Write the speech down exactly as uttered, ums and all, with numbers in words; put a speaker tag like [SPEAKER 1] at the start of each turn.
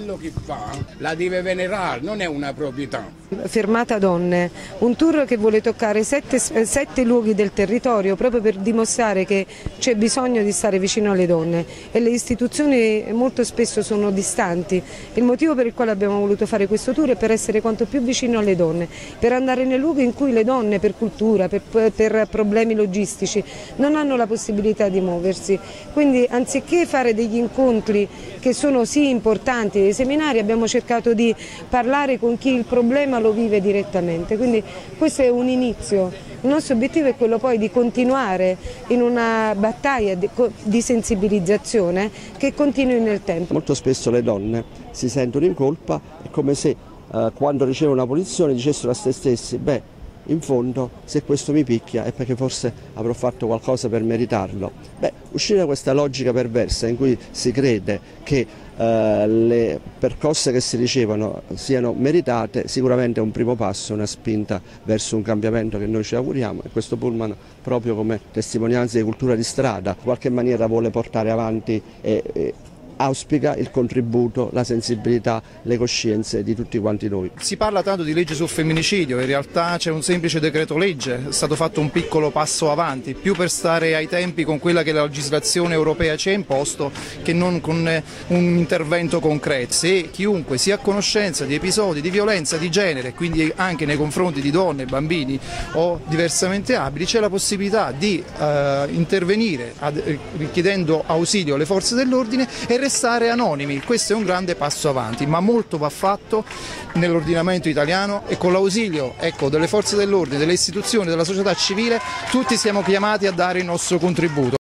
[SPEAKER 1] quello che fa la deve venerare, non è una proprietà.
[SPEAKER 2] Fermata Donne, un tour che vuole toccare sette, sette luoghi del territorio proprio per dimostrare che c'è bisogno di stare vicino alle donne e le istituzioni molto spesso sono distanti. Il motivo per il quale abbiamo voluto fare questo tour è per essere quanto più vicino alle donne, per andare nei luoghi in cui le donne per cultura, per, per problemi logistici non hanno la possibilità di muoversi. Quindi anziché fare degli incontri che sono sì importanti, dei seminari, abbiamo cercato di parlare con chi il problema lo vive direttamente, quindi questo è un inizio. Il nostro obiettivo è quello poi di continuare in una battaglia di, di sensibilizzazione che continui nel tempo.
[SPEAKER 3] Molto spesso le donne si sentono in colpa, è come se eh, quando ricevono una punizione dicessero a se stessi: beh, in fondo se questo mi picchia è perché forse avrò fatto qualcosa per meritarlo. Beh, uscire da questa logica perversa in cui si crede che eh, le percosse che si ricevono siano meritate sicuramente è un primo passo, una spinta verso un cambiamento che noi ci auguriamo, e questo pullman, proprio come testimonianza di cultura di strada, in qualche maniera vuole portare avanti e, e auspica il contributo, la sensibilità, le coscienze di tutti quanti noi.
[SPEAKER 4] Si parla tanto di legge sul femminicidio, in realtà c'è un semplice decreto legge, è stato fatto un piccolo passo avanti, più per stare ai tempi con quella che la legislazione europea ci ha imposto che non con un intervento concreto. Se chiunque sia a conoscenza di episodi di violenza di genere, quindi anche nei confronti di donne, bambini o diversamente abili, c'è la possibilità di eh, intervenire ad, richiedendo ausilio alle forze dell'ordine e restare anonimi. Questo è un grande passo avanti, ma molto va fatto nell'ordinamento italiano e con l'ausilio ecco, delle forze dell'ordine, delle istituzioni, della società civile, tutti siamo chiamati a dare il nostro contributo.